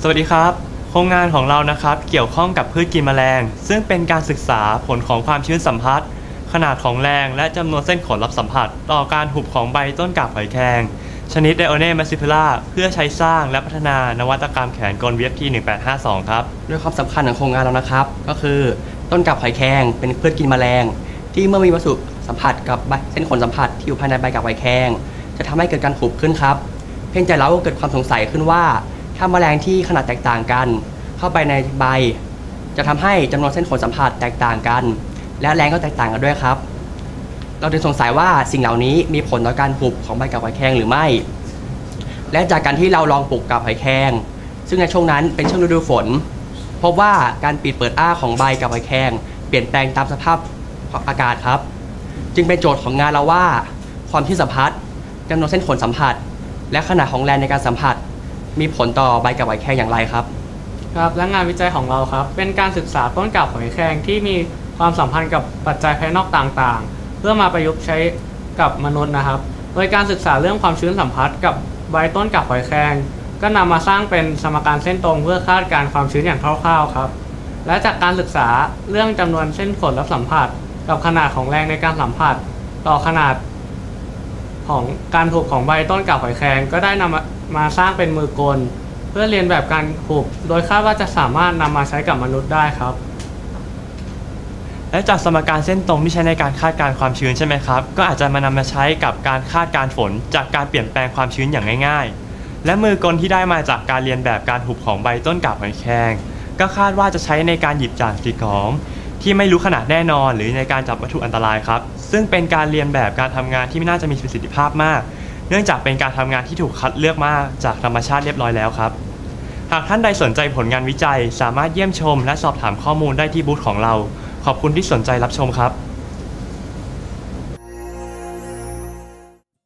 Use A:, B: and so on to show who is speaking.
A: สวัสดีครับโครงงานของเรานะครับเกี่ยวข้องกับพืชกินแมลงซึ่งเป็นการศึกษาผลของความชื้นสัมผัสขนาดของแรงและจำนวนเส้นขนรับสัมผัสต่อการหุบของใบต้นกาบหอยแครงชนิด Dione massifera เพื่อใช้สร้างและพัฒนานวัตกรรมแขนกล VFT 1852ครับ
B: ด้วยความสำคัญของโครงงานเรานะครับก็คือต้นกาบหอยแครงเป็นพืชกินแมลงที่เมื่อมีวัสดุสัมผัสกับเส้นขนสัมผัสที่อยู่ภายในใบกาบหอยแครงจะทำให้เกิดการหุบขึ้นครับเพียงแต่เราก็เกิดความสงสัยขึ้นว่าถ้าแมลงที่ขนาดแตกต่างกันเข้าไปในใบจะทำให้จำนวนเส้นขนสัมผัสแตกต่างกันและแรงก็แตกต่างกันด้วยครับเราจึงสงสัยว่าสิ่งเหล่านี้มีผลต่อการหุบของใบกาบหอยแครงหรือไม่และจากการที่เราลองปลูกกาบหอยแครงซึ่งในช่วงนั้นเป็นช่วงฤดูฝนพบว่าการปิดเปิดอ้าของใบกาบหอยแครงเปลี่ยนแปลงตามสภาพอากาศครับจึงเป็นโจทย์ของงานเราว่าความชื้นสัมผัสจำนวนเส้นขนสัมผัสและขนาดของแรงในการสัมผัสมีผลต่อใบกาบหอยแครงอย่างไรครับ
C: ครับและงานวิจัยของเราครับเป็นการศึกษาต้นกาบหอยแครงที่มีความสัมพันธ์กับปัจจัยภายนอกต่างๆเพื่อมาประยุกต์ใช้กับมนุษย์นะครับโดยการศึกษาเรื่องความชื้นสัมผัสกับใบต้นกาบหอยแครงก็นำมาสร้างเป็นสมการเส้นตรงเพื่อคาดการณ์ความชื้นอย่างคร่าวๆครับและจากการศึกษาเรื่องจำนวนเส้นขนรับสัมผัสกับขนาดของแรงในการสัมผัสต่อขนาดของการหุบของใบต้นกาบหอยแครงก็ได้นำมาสร้างเป็นมือกลเพื่อเรียนแบบการหุบโดยคาดว่าจะสามารถนำมาใช้กับมนุษย์ได้ครับ
A: และจากสมการเส้นตรงที่ใช้ในการคาดการณ์ความชื้นใช่ไหมครับก็อาจจะนำมาใช้กับการคาดการณ์ฝนจากการเปลี่ยนแปลงความชื้นอย่างง่ายๆและมือกลที่ได้มาจากการเรียนแบบการหุบของใบต้นกาบหอยแครงก็คาดว่าจะใช้ในการหยิบจากสิ่งของที่ไม่รู้ขนาดแน่นอนหรือในการจับวัตถุอันตรายครับซึ่งเป็นการเรียนแบบการทำงานที่ไม่น่าจะมีประสิทธิภาพมากเนื่องจากเป็นการทำงานที่ถูกคัดเลือกมาจากธรรมชาติเรียบร้อยแล้วครับหากท่านใดสนใจผลงานวิจัยสามารถเยี่ยมชมและสอบถามข้อมูลได้ที่บูธของเราขอบคุณที่สนใจรับชมครับ